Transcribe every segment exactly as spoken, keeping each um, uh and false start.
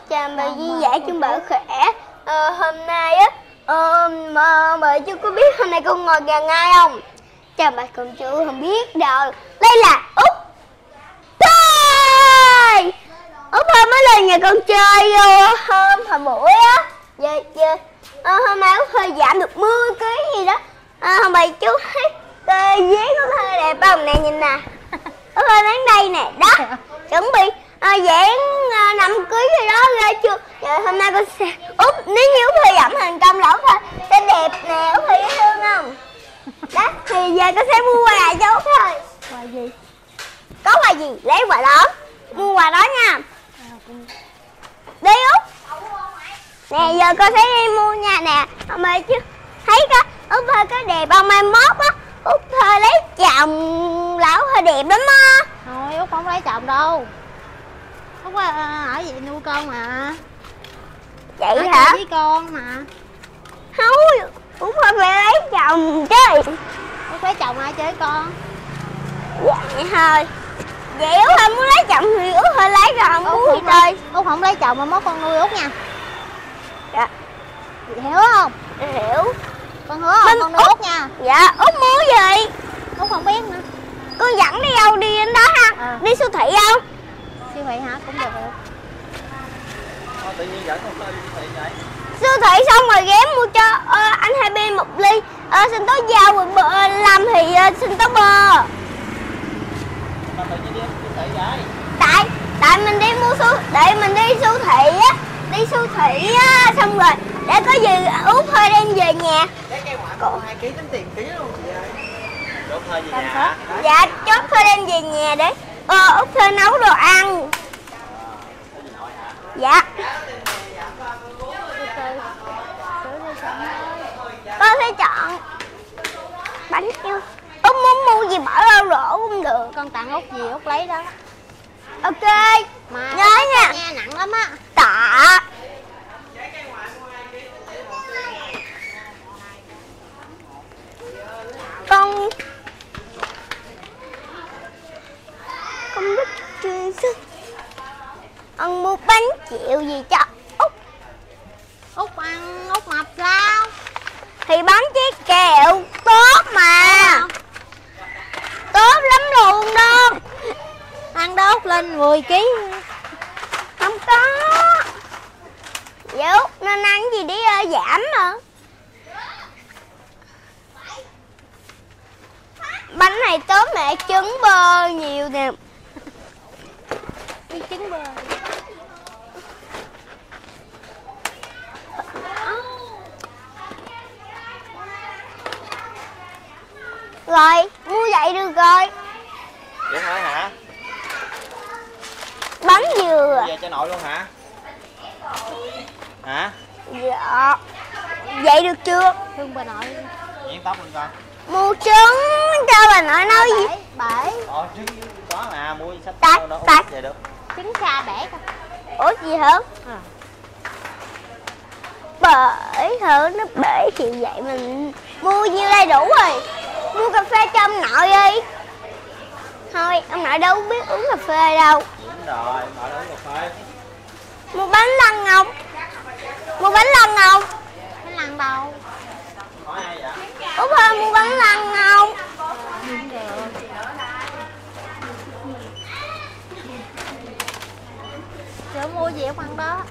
chào bà Duyên Dạy chung bà khỏe. Ờ, hôm nay á, ờ, mà bà chú có biết hôm nay con ngồi gần ai không? Chào bà con chú không biết đâu. Đây là Út Thôi Út Thôi mới lên nhà con chơi vô hôm hồi buổi á. Giờ, giờ, ờ, hôm nay Út hơi giảm được mười ký gì đó. À, hôm bà chú thấy cái dáng Út hơi đẹp không? Nè nhìn nè, Út hơi đến đây nè, đó chuẩn bị à, dán à, năm ký gì đó ra chưa. Giờ hôm nay con sẽ Út nếu như Út hơi giảm thành công là Út hơi sẽ đẹp nè, Út hơi dễ thương không? Đó thì giờ con sẽ mua quà cho Út thôi. Quà gì? Có quà gì lấy quà đó, mua quà đó nha. Đi Út. Nè giờ con sẽ đi mua nha. Nè ông ơi chứ thấy có Út hơi có đẹp không? Mai mốt á Út hơi lấy chồng là Út hơi đẹp lắm á. Thôi Út không lấy chồng đâu. Út ở vậy nuôi con mà. Vậy ở hả? Với con mà. Không, Út phải lấy chồng chứ. Út lấy chồng ai chơi con? Vậy thôi. Vậy Út không muốn lấy chồng thì Út hơi lấy rồi không muốn gì chơi. Út không lấy chồng mà mốt con nuôi Út nha. Dạ. Hiểu không? Hiểu. Con hứa không? Mình con nuôi Út, Út nha. Dạ Út mua gì? Út không biết nữa. Con dẫn đi đâu đi đến đó ha? À. Đi siêu thị không? Siêu thị hả? Cũng được được. Thôi tự nhiên dẫn con tới đi siêu thị vậy? Siêu thị xong rồi ghé mua cho uh, anh hai bên một ly uh, sinh tố dao rồi bơ, uh, làm thì uh, sinh tố bơ. Mà tự nhiên đi siêu thị vậy? Tại tại mình đi mua siêu để mình đi siêu thị á, đi siêu thị á xong rồi để có gì Út hơi đem về nhà. Cái cây ngoại còn hai ký tính tiền ký luôn chị ơi. Út hơi về nhà hả? Dạ chốt hơi đem về nhà để ờ, Út hơi nấu đồ ăn. Dạ. Con sẽ chọn bánh keo. Út muốn mua gì bỏ rau rổ cũng được. Con tặng Út gì Út lấy đó. Ok. Mà nhớ nha. Nghe nặng lắm á. Tạ. Con Con biết chuyên sức. Con mua bánh chịu gì cho Út. Út ăn Út mập sao? Thì bánh trái kẹo tốt mà. Tốt lắm luôn đó. Ăn đó Út lên mười ký. Không có. Dạ Út nên ăn gì để uh, giảm mà. Bánh này tốt mẹ, trứng bơ nhiều nè. Đi trứng bơ. Rồi, mua vậy được rồi. Vậy thôi hả? Bánh dừa. Về cho nội luôn hả? Hả? Dạ. Vậy được chưa? Thương bà nội. Diễn tóc lên coi. Mua trứng cho bà nội nói gì? Bể. Ồ trứng có mà mua gì sắp Tại- đâu tại- về được. Trứng xa bể coi. Ủa gì hả? À. Bể hả? Nó bể thì vậy mình mua nhiêu đây đủ rồi. Mua cà phê cho ông nội đi. Thôi ông nội đâu biết uống cà phê đâu. Đúng rồi, nội uống cà phê. Mua bánh lăng không? Mua bánh lăng không? Bánh lăng đâu? Hỏi ai vậy? Út ơi mua bánh lăng không? Không được. Sữa mua gì Út ăn đó.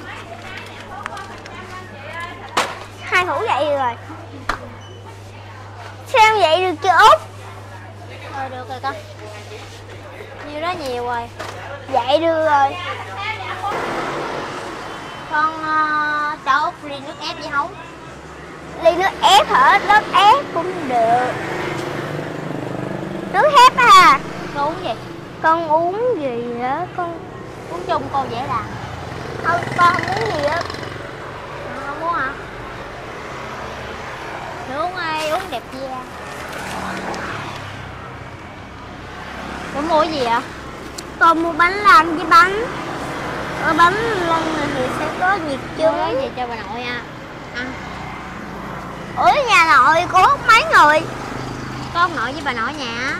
Hai hũ vậy rồi. Sao vậy được chưa Út? Thôi được rồi con. Nhiêu đó nhiều rồi. Vậy được rồi. Con uh, cho Út ly nước ép vậy không? Ly nước ép hả? Nước ép cũng được. Nước ép à? Con uống gì? Con uống gì hả? Con Uống chung cô dễ làm. không, con không uống gì á. À, không uống hả? Thử uống ai uống đẹp da. Con mua cái gì vậy? Con mua bánh lăng với bánh. Ở bánh lăng này thì sẽ có nhiệt Mua cái trứng. gì cho bà nội nha. Ăn. Ủa nhà nội có mấy người? Có ông nội với bà nội nhà.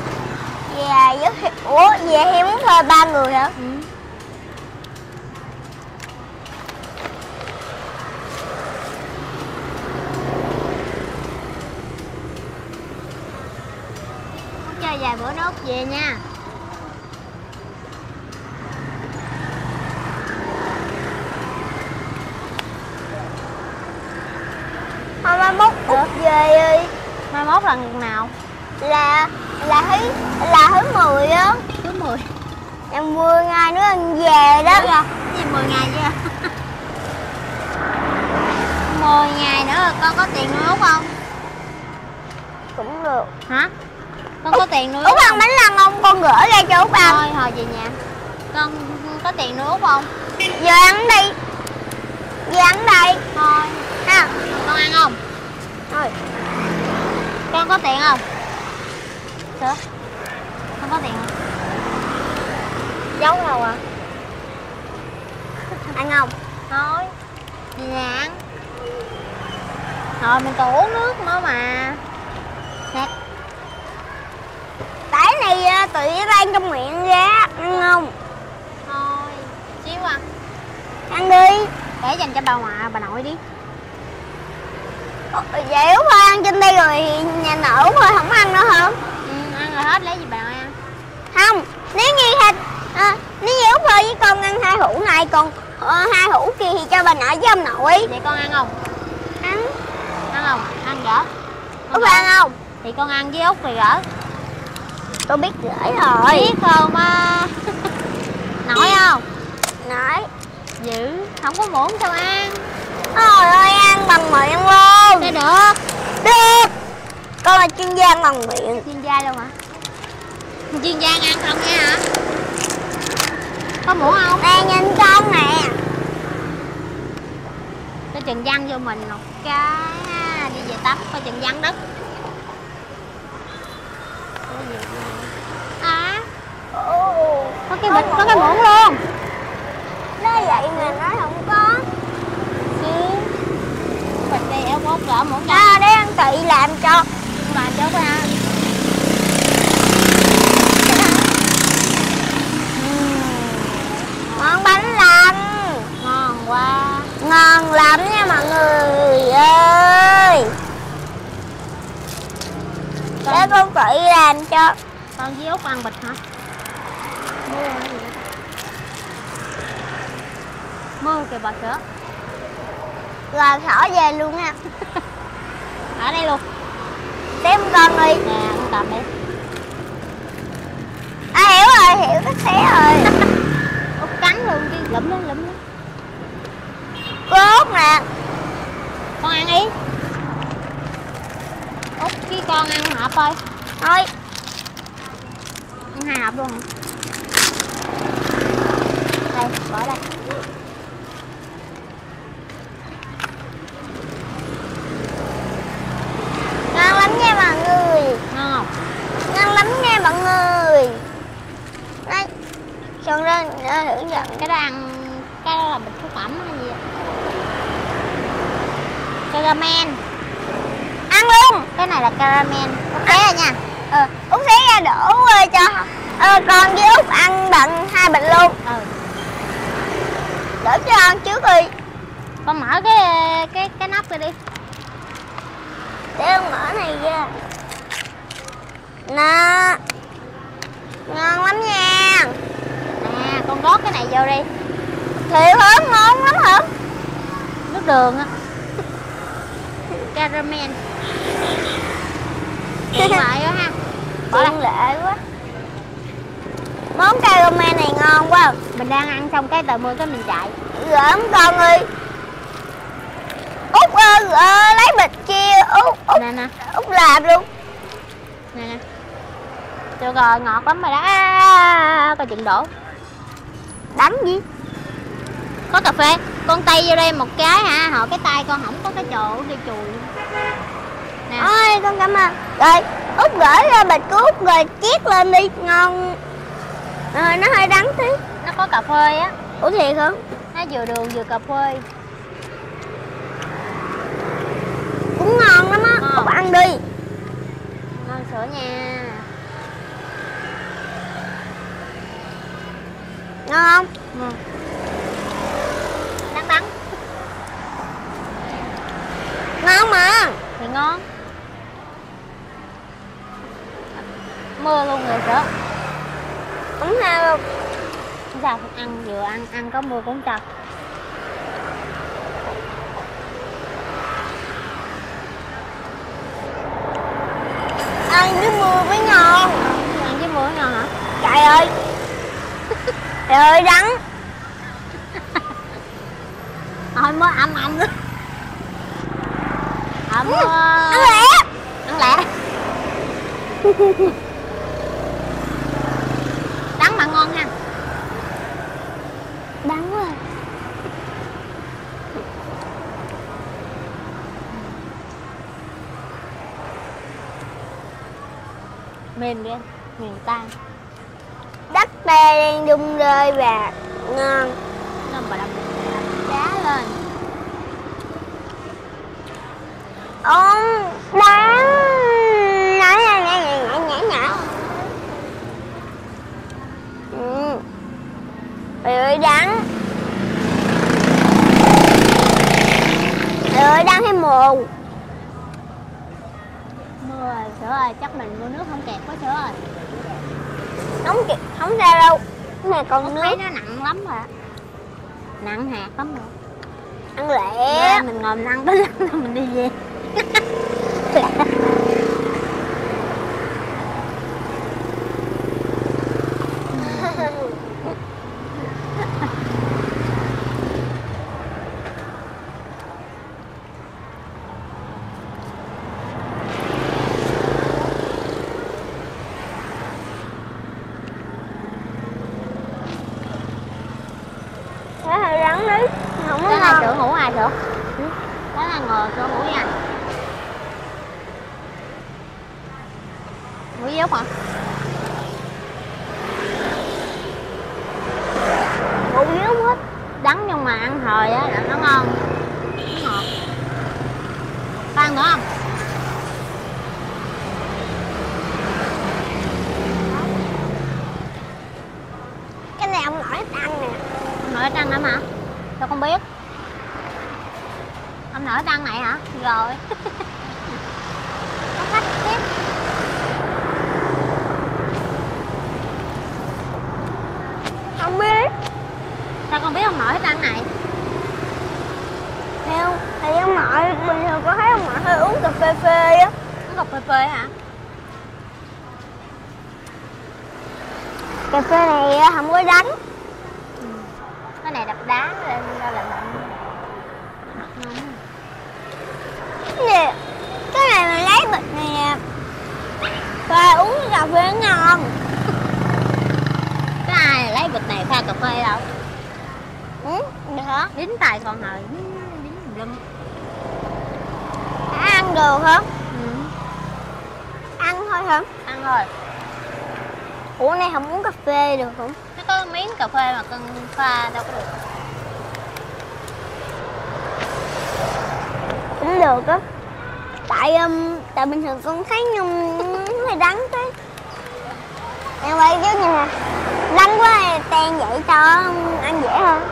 Dạ với Ủa về em muốn thuê ba người hả? Ừ. Út về nha. Thôi mai mốt Út về đi. Mai mốt là ngày nào? Là là thứ là thứ mười á. Thứ mười. Em mười ngày nữa anh về đó. Cái gì mười ngày chưa? mười ngày nữa rồi con có tiền nuôi Út không? Cũng được. Hả? Con có tiền nuôi Út Út ăn không? bánh lăng không? Con gửi ra cho Út ăn. Thôi hồi về nhà. Con có tiền nuôi Út không? Giờ ăn đi. Giờ ăn đây. Thôi. Ha. Con ăn không? Thôi. Con có tiền không? Sữa. Con có tiền không? Giấu đâu à? Ăn không? Thôi. Về nhà ăn. Thôi mình còn uống nước nữa mà. Nè. Cái này à, tự tan trong miệng ra. Ăn không? Thôi. Xíu ăn. Ăn đi. Để dành cho bà ngoại bà nội đi. Vậy Út thôi ăn trên đây rồi thì nhà nội Út thôi không ăn nữa hả? Ừ, ăn rồi hết lấy gì bà nội ăn. Không, nếu như thịt à, nếu như Út thôi với con ăn hai hũ này, còn ờ, hai hũ kia thì cho bà nội với ông nội. Vậy con ăn không? Ăn. Ăn không? Ăn gỡ. Út ăn không? Thì con ăn với Út thì gỡ. Tôi biết gửi rồi. Biết không á? Nổi không? Nói. Dữ. Không có muỗng sao ăn? Trời ơi, ăn bằng miệng luôn. Thế được. Được. Con là chuyên gia bằng miệng. Chuyên gia luôn hả? Chuyên gia ăn không nha hả? Có muỗng không? Nè nhìn con nè. Cái chừng văng vô mình một cái. Đi về tắm coi chừng văng đất. À. Ồ. Có cái bịch, có cái muỗng luôn. Nói vậy mà nói không có. Chứ bịch đây eo bốt gỡ muỗng ra. À, để ăn tự làm cho. Làm cho coi ha. Ngon bánh lăng. Ngon quá. Ngon lắm nha mọi người ơi. Để con tự làm cho. Con với Út ăn bịch hả? Mua cái gì? Mua kìa bò sữa. Rồi thỏ về luôn nha. Ở đây luôn. Đem con đi. Nè, con cầm đi. À hiểu rồi, hiểu cái xé rồi. Út cắn luôn đi, lụm lên, lụm lên. Cốt nè. Con ăn đi. Út cái con ăn hộp thôi. Thôi. Ăn hai hộp luôn hả? Đây, bỏ đây. Ngon lắm nha mọi người. Ngon không? Ngon lắm nha mọi người. Đây. Xong ra thử nhận. Cái đó ăn, cái đó là bịch thuốc phẩm hay gì vậy? Caramel. Ăn luôn. Cái này là caramel. Ok rồi nha. Ờ, Út xé ra đổ cho ờ, con với Út ăn bằng hai bịch luôn. Ừ. Đổ cho ăn trước đi. Con mở cái cái cái nắp ra đi. Để con mở này ra. Nè. Ngon lắm nha. Nè, con rót cái này vô đi. Thiệt hả? Ngon lắm hả? Nước đường á. Caramel. Tiện lợi quá ha. Bỏ Tiện đây. lệ quá. Món caramel này ngon quá. Mình đang ăn xong cái tờ mưa cái mình chạy. Gỡm con ơi. Út ơi, uh, lấy bịch kia. Út, Út, Nè nè. Út làm luôn. Nè nè. Được rồi, ngọt lắm rồi đó. À, coi chừng đổ. Đắng gì? Có cà phê. Con tay vô đây một cái hả? Họ cái tay con không có cái chỗ đi chùi. Nè. Ôi, con cảm ơn. Rồi, Út gửi ra bịch của Út rồi chiết lên đi. Ngon. Rồi, nó hơi đắng tí. Nó có cà phê á. Ủa thiệt hả? Nó vừa đường vừa cà phê. Cũng ngon lắm á. Ngon. Út ăn đi. Ngon sữa nha. Ngon không? Ngon. Đắng đắng. Ngon mà. Thì ngon. Mưa luôn rồi sợ. Không sao đâu. Sao ăn vừa ăn ăn có mưa cũng chật. Ăn với mưa mới ngon. Ăn với mưa ngon hả? Trời ơi. Trời ơi đắng. Thôi mới âm âm nữa. Âm Ừ, ăn lẹ. Ăn lẹ. Đắng mà ngon ha. Đắng rồi. Mềm đi, mềm tan. Đất đai đang rung rơi và ngon. Nó bà đập đá lên. Ông đắng. Nhả nhả nhả nhả nhả nhả. Ừ. Trời ơi đắng. Trời ơi đắng hay mù. Mưa rồi, Sữa ơi, chắc mình mua nước không kẹt quá Sữa ơi. Không kịp, không sao đâu. Cái này còn Út nước. thấy nó nặng lắm rồi. Nặng hạt lắm rồi. Ăn lẹ. Ra mình ngồi mình ăn tới lắm rồi mình đi về. Cái này rắn đi. Không có Đó là ngon. Sữa ngủ ai Sữa? Đó là ngồi Sữa ngủ nha. Ngủ dốc hả? Ngủ dưới hết. Đắng nhưng mà ăn hồi á là nó ngon. Nó ngọt. Có ăn nữa không? Cái này ông nội thích ăn nè. Ông nội ăn lắm hả? Sao con biết? Ông nội ăn này hả? Rồi. Có khách tiếp. Không biết. Sao con biết ông nội thích ăn này? Theo thì ông nội bình thường có thấy ông nội hay uống cà phê phê á. Uống cà phê phê hả? Cà phê này á, không có đắng. Ừ. Cái này đập đá lên ra là mặn. Ngon. Cái gì? Cái này mình lấy bịch này nè. Và uống cà phê ngon. Cái ai lấy bịch này pha cà phê đâu? Ừ, được hả? Đính tài còn hồi đính lum. Đã ăn được hả? Ừ. Ăn thôi hả? Ăn thôi. Ủa này không uống cà phê được không? Nó có miếng cà phê mà cần pha đâu có được. Cũng được á. Tại um, tại bình thường con thấy nhung nó hơi đắng thế. Em ơi chứ nhìn nè. Đắng quá tan vậy cho ăn dễ hơn.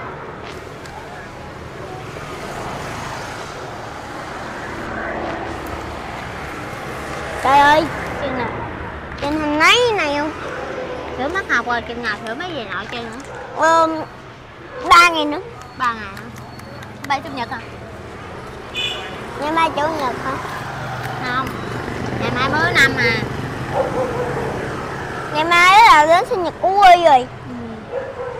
Trời ơi, chừng nè. Chừng hình mấy này không? Sữa mất học rồi, chừng nào Sữa mới về nội chơi nữa? Ờ, ba ngày nữa. Ba ngày hả? Ba chủ nhật hả? Ngày mai chủ nhật hả? Không. Ngày mai mới năm à. Ngày mai là đến sinh nhật của Quy rồi. Ừ.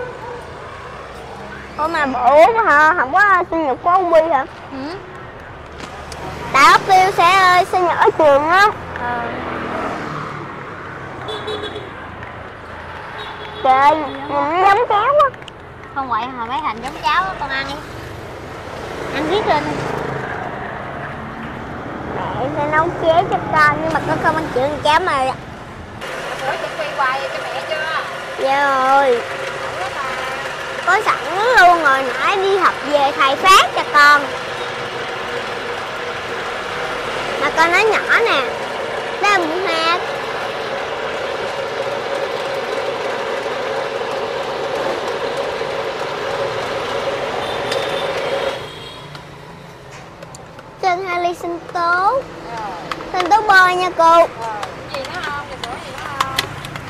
Ủa mà bữa mà hả? Không có sinh nhật của ông Quy hả? Ừ. Tại ốc tiêu sẽ sinh nhật ở trường á. Ờ. Trời ơi, nhìn nó giống cháo quá. Không vậy hồi mấy thành giống cháo con ăn đi. Ăn riết lên. Mẹ sẽ nấu chế cho con nhưng mà con không ăn chữ cháo mà. Ủa chuẩn bị quà cho mẹ chưa? Dạ rồi. Có sẵn luôn rồi, nãy đi học về thầy phát cho con. Mà con nói nhỏ nè. Đó là bụng hạt. Trên hai ly sinh tố. Sinh tố bơ nha cô. Gì nữa không? Gì nữa gì nữa không?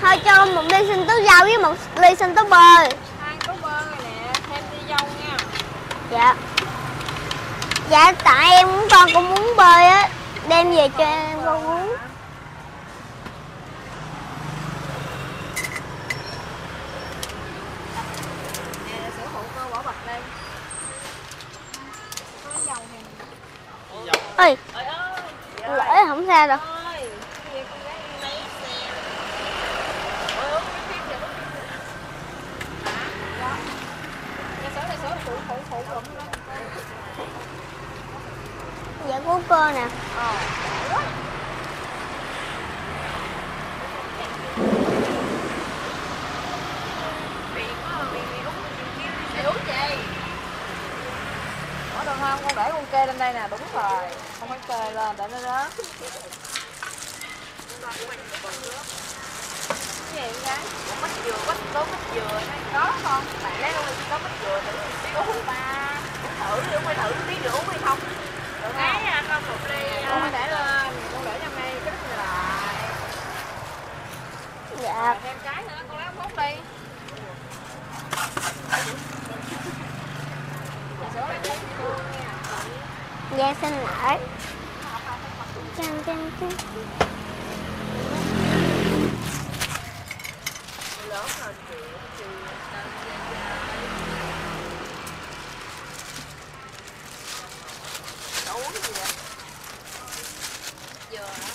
Thôi cho một ly sinh tố dâu với một ly sinh tố bơ. Hai tố bơ rồi nè, thêm ly dâu nha. Dạ. Dạ tại em con cũng muốn bơi á, đem về cho em con uống. Nè, sữa phụ cô bỏ bạch lên. Có dầu thì. Ơi, Ơi ơi. lỡ không sao đâu. Ơi, cái gì con gái đi lấy xe. Ôi ơi, cái phim vậy. Hả? Đó. Cái sữa này sữa phụ phụ phụ lụm lên. Dạ của cô nè. Ờ. Có được không? Con để con kê lên đây nè, đúng rồi. Không phải kê lên, để nó rớt. Cái gì gái? Con bắp dừa, bắp đố bắp dừa này có không? Bạn lấy luôn có bắp dừa thử tí uống ba. Thử đi, uống thử tí nữa uống hay không? Được không? Cái con một ly. Con phải để lên, con để trong đây cái đất này lại. Dạ. Thêm cái nữa, con lấy ống hút đi. Dạ xin lỗi. Chăng chăng chăng. Uống cái gì vậy? Dừa hả?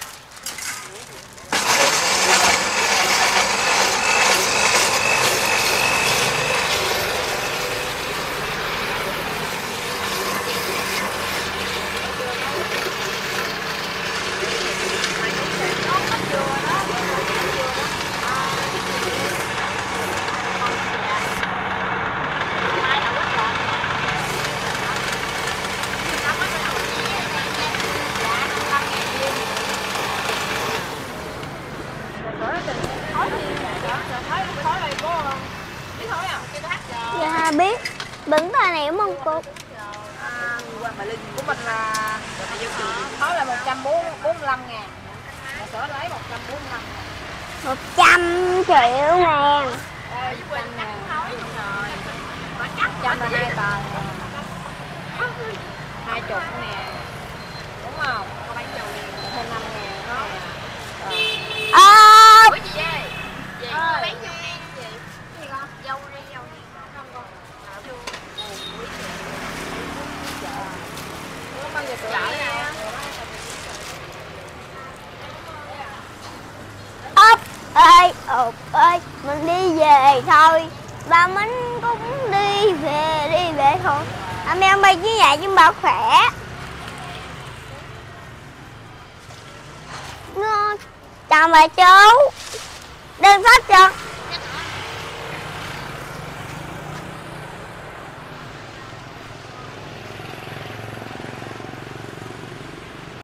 Dạ biết. Bẩn tay này đúng không cô? À, bà Linh của mình là thói là một trăm bốn mươi lăm ngàn. Bà sữa lấy một trăm bốn mươi lăm ngàn. Một trăm triệu ngàn. Đây, một trăm ngàn. Trăm là hai tờ nè. Hai chục nè. Đúng không? Có bán dầu liền thêm năm ngàn đó. À, Ủa gì vậy? Gì? Có bán dầu đen gì? Gì con? Dâu đi, dâu đi. Không con. Dâu. Không bao giờ sữa nha. ốc ơi, ốc ơi, mình đi về thôi. Ba Minh cũng đi về, đi về thôi. Anh em bay với nhà chứ bảo khỏe. Ngon. Chào bà chú. Đừng phát cho